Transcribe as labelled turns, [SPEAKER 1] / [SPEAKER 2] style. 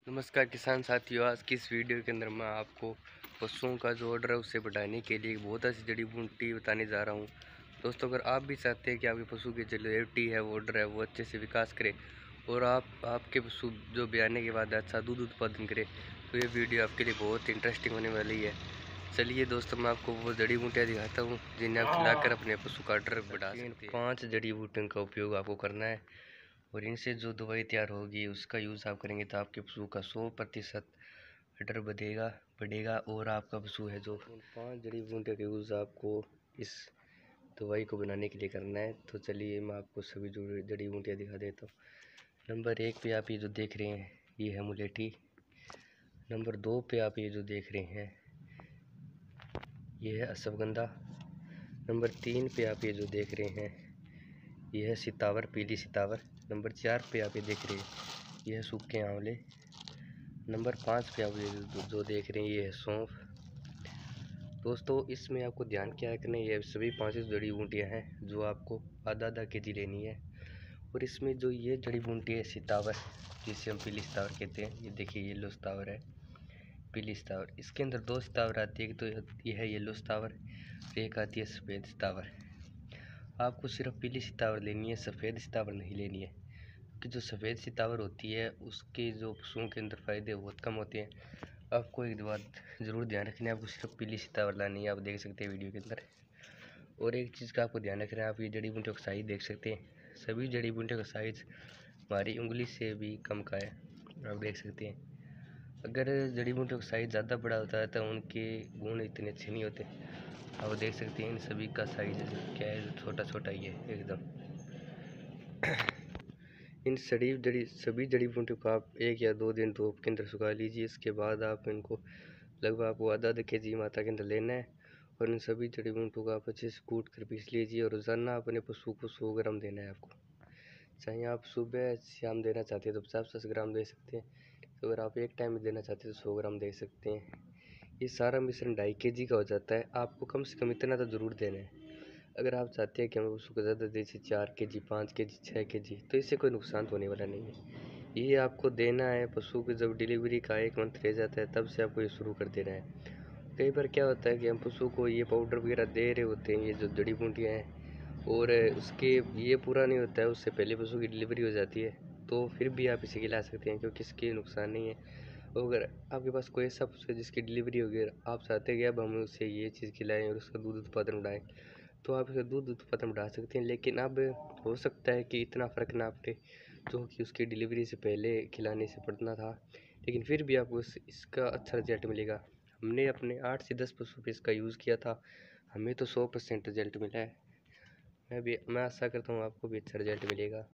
[SPEAKER 1] नमस्कार किसान साथियों, आज की इस वीडियो के अंदर मैं आपको पशुओं का जो ऑर्डर है उसे बढ़ाने के लिए बहुत अच्छी जड़ी बूटी बताने जा रहा हूं। दोस्तों, अगर आप भी चाहते हैं कि आपके पशु की जो लेवटी है वो ऑर्डर है वो अच्छे से विकास करे और आपके पशु जो ब्याने के बाद अच्छा दूध उत्पादन करे, तो ये वीडियो आपके लिए बहुत इंटरेस्टिंग होने वाली है। चलिए दोस्तों, मैं आपको वो जड़ी बूटियाँ दिखाता हूँ जिन्हें आप खिलाकर अपने पशु का ऑर्डर बढ़ा सकते हैं। 5 जड़ी बूटियों का उपयोग आपको करना है और इनसे जो दवाई तैयार होगी उसका यूज़ आप करेंगे तो आपके पशु का 100% ऑर्डर बढ़ेगा और आपका पशु है जो 5 जड़ी बूटियों का यूज़ आपको इस दवाई को बनाने के लिए करना है। तो चलिए मैं आपको सभी जड़ी बूटियाँ दिखा देता हूँ। नंबर 1 पे आप ये जो देख रहे हैं ये है मुलेठी। नंबर 2 पे आप ये जो देख रहे हैं ये है अश्वगंधा। नंबर 3 पे आप ये जो देख रहे हैं ये है सितावर, पीली सितावर। नंबर 4 पे आप ये देख रहे हैं ये है सूखे आंवले। नंबर 5 पे आप ये जो देख रहे हैं ये है सौंफ। दोस्तों, इसमें आपको ध्यान क्या रखना है, ये सभी 5 जड़ी बूटियाँ हैं जो आपको आधा केजी लेनी है। और इसमें जो ये जड़ी बूटी है सितावर, जिसे हम पीली सितावर कहते हैं, ये देखिए येलो सितावर है, पीली सितावर। इसके अंदर 2 सितावर आती है, तो ये है येलो सितावर, एक आती है सफ़ेद सितावर। आपको सिर्फ पीली सितावर लेनी है, सफ़ेद सितावर नहीं लेनी है, कि जो सफ़ेद सितावर होती है उसके जो पशुओं के अंदर फ़ायदे बहुत कम होते हैं। आपको एक बात ज़रूर ध्यान रखनी है, आपको सिर्फ पीली सितावर लानी है, आप देख सकते हैं वीडियो के अंदर। और एक चीज़ का आपको ध्यान रखना है, आप ये जड़ी बूटियों का साइज़ देख सकते हैं, सभी जड़ी बूटियों का साइज़ हमारी उंगली से भी कम का है, आप देख सकते हैं। अगर जड़ी बूटियों का साइज़ ज़्यादा बड़ा होता है तो उनके गुण इतने अच्छे नहीं होते। आप देख सकते हैं इन सभी का साइज़ क्या है, छोटा छोटा ही है एकदम। इन सभी जड़ी बूटियों को आप 1 या 2 दिन धूप के अंदर सुखा लीजिए। इसके बाद आप इनको लगभग आपको आधा केजी मात्रा के अंदर लेना है और इन सभी जड़ी बूटियों को आप अच्छे से कूट कर पीस लीजिए और रोज़ाना अपने पशु को 100 ग्राम देना है आपको। चाहे आप सुबह शाम देना चाहते हैं तो 50-50 ग्राम दे सकते हैं, तो अगर आप एक टाइम में देना चाहते हैं तो 100 ग्राम दे सकते हैं। ये सारा मिश्रण 2.5 केजी का हो जाता है। आपको कम से कम इतना तो ज़रूर देना है। अगर आप चाहते हैं कि हम उसको ज़्यादा दें, जैसे 4 केजी, 5 केजी, 6 केजी, तो इससे कोई नुकसान तो होने वाला नहीं है। ये आपको देना है पशु की जब डिलीवरी का 1 मंथ रह जाता है तब से आपको ये शुरू कर देना है। कई बार क्या होता है कि हम पशु को ये पाउडर वगैरह दे रहे होते हैं, ये जो जड़ी बूटियाँ हैं, और उसके ये पूरा नहीं होता है, उससे पहले पशु की डिलीवरी हो जाती है, तो फिर भी आप इसे खिला सकते हैं क्योंकि इसके नुकसान नहीं है। और अगर आपके पास कोई ऐसा पशु है जिसकी डिलीवरी हो गई, आप चाहते हैं कि अब हम उसे ये चीज़ खिलाएँ और उसका दूध उत्पादन बढ़ाएँ, तो आप इसका दूध उत्पादन बढ़ा सकते हैं। लेकिन अब हो सकता है कि इतना फ़र्क ना पड़े जो कि उसकी डिलीवरी से पहले खिलाने से पड़ना था, लेकिन फिर भी आपको इसका अच्छा रिजल्ट मिलेगा। हमने अपने 8 से 10 पशु पे इसका यूज़ किया था, हमें तो 100% रिजल्ट मिला है। मैं आशा करता हूँ आपको भी अच्छा रिजल्ट मिलेगा।